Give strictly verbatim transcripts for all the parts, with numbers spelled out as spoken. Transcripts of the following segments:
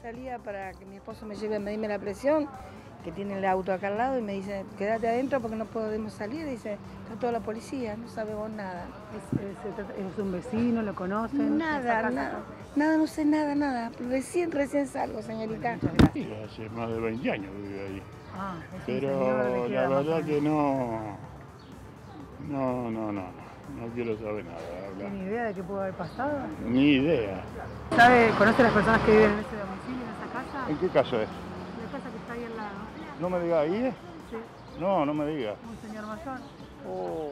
salía para que mi esposo me lleve a medirme la presión, que tiene el auto acá al lado, y me dice, quédate adentro porque no podemos salir. Dice, está toda la policía, no sabemos nada. ¿Es, es, es un vecino, lo conocen? Nada, nada, nada, no sé nada, nada. Recién, recién salgo, señorita. Sí, hace más de veinte años vive ahí. Ah, es Pero la verdad que no, no, no, no, no quiero saber nada. ¿Tiene idea de qué pudo haber pasado? Ni idea. ¿Sabe, conoce a las personas que viven en ese domicilio, en esa casa? ¿En qué caso es? La casa que está ahí al lado. No me diga, ¿ahí es? Sí. No, no me diga. Un señor mayor. Oh.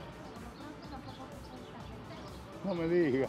No me diga.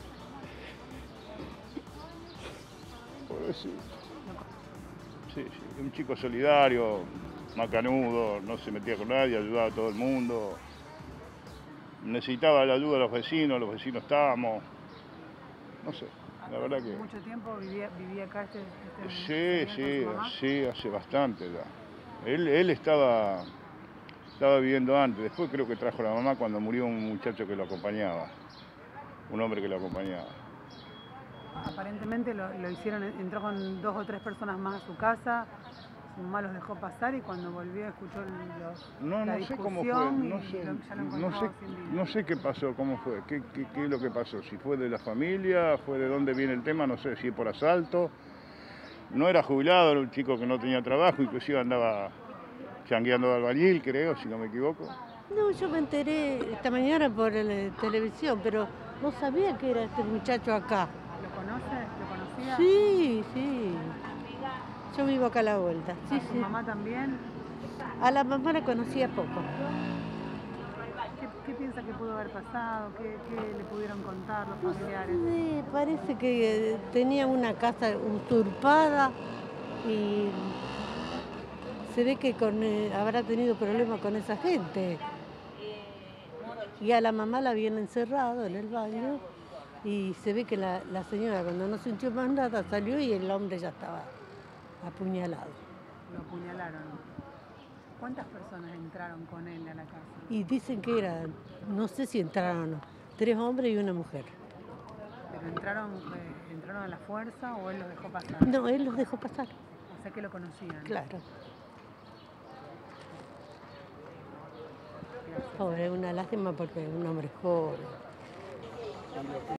Pobrecito. Sí, sí, un chico solidario, macanudo, no se metía con nadie, ayudaba a todo el mundo. Necesitaba la ayuda de los vecinos, los vecinos estábamos. No sé, la verdad que... ¿Mucho tiempo vivía, vivía acá este, este Sí, sí, sí, hace bastante ya. Él, él estaba, estaba viviendo antes, después creo que trajo a la mamá cuando murió un muchacho que lo acompañaba, un hombre que lo acompañaba. Aparentemente lo, lo hicieron, entró con dos o tres personas más a su casa, su mamá los dejó pasar y cuando volvió escuchó los, no, la no sé cómo fue, no sé, lo, no sé, no sé qué pasó, cómo fue, qué, qué, qué es lo que pasó, si fue de la familia, fue de dónde viene el tema, no sé, si es por asalto. No era jubilado, era un chico que no tenía trabajo, inclusive andaba changueando de albañil, creo, si no me equivoco. No, yo me enteré esta mañana por la televisión, pero no sabía que era este muchacho acá. ¿Lo conoce? ¿Lo conocía? Sí, sí. Yo vivo acá a la vuelta. Sí, ¿A su sí. mamá también? A la mamá la conocía poco. ¿Qué, qué piensa que pudo haber pasado? ¿Qué, qué le pudieron contar los familiares? No sé, parece que tenía una casa usurpada y se ve que con, eh, habrá tenido problemas con esa gente. Y a la mamá la habían encerrado en el baño y se ve que la, la señora cuando no sintió más nada salió y el hombre ya estaba apuñalado. Lo apuñalaron. ¿Cuántas personas entraron con él a la casa? Y dicen que eran, no sé si entraron o no, tres hombres y una mujer. ¿Pero entraron, eh, entraron a la fuerza o él los dejó pasar? No, él los dejó pasar. O sea que lo conocían. Claro. Pobre, una lástima porque es un hombre joven.